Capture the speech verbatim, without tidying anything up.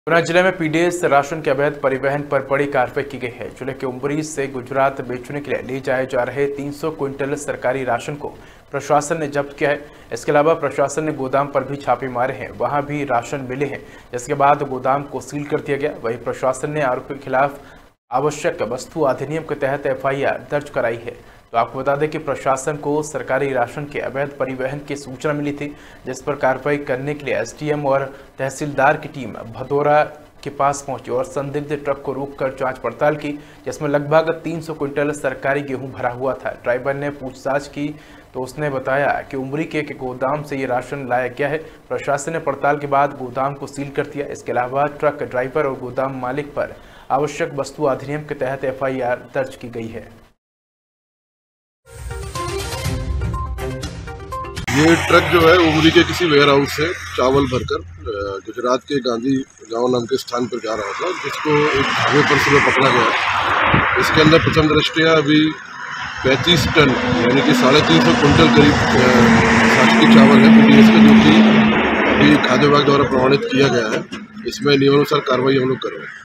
गुना जिले में PDS ration के अवैध परिवहन पर बड़ी कार्रवाई की गई है। जिले के उमरी से गुजरात बेचने के लिए ले जाए जा रहे तीन सौ क्विंटल सरकारी राशन को प्रशासन ने जब्त किया है। इसके अलावा प्रशासन ने गोदाम पर भी छापे मारे हैं, वहां भी राशन मिले हैं, जिसके बाद गोदाम को सील कर दिया गया। वहीं प्रशासन ने आरोपी के खिलाफ आवश्यक वस्तु अधिनियम के तहत एफ आई आर दर्ज कराई है। तो आपको बता दें कि प्रशासन को सरकारी राशन के अवैध परिवहन की सूचना मिली थी, जिस पर कार्रवाई करने के लिए एस डी एम और तहसीलदार की टीम भदौरा के पास पहुंची और संदिग्ध ट्रक को रोककर जांच पड़ताल की, जिसमें लगभग तीन सौ क्विंटल सरकारी गेहूं भरा हुआ था। ड्राइवर ने पूछताछ की तो उसने बताया कि उमरी के एक गोदाम से ये राशन लाया गया है। प्रशासन ने पड़ताल के बाद गोदाम को सील कर दिया। इसके अलावा ट्रक ड्राइवर और गोदाम मालिक पर आवश्यक वस्तु अधिनियम के तहत एफ आई आर दर्ज की गई है। ये ट्रक जो है उमरी के किसी वेयर हाउस से चावल भरकर गुजरात के गांधी गांव नाम के स्थान पर जा रहा था, जिसको एक धागे पर सुबह पकड़ा गया। इसके अंदर प्रथम दृष्टया अभी पैंतीस टन यानी कि साढ़े तीन सौ कुंटल करीब शासकीय चावल है पीडीएस का, जो कि अभी खाद्य विभाग द्वारा प्रमाणित किया गया है। इसमें नियमानुसार कार्रवाई हम लोग कर रहे हैं।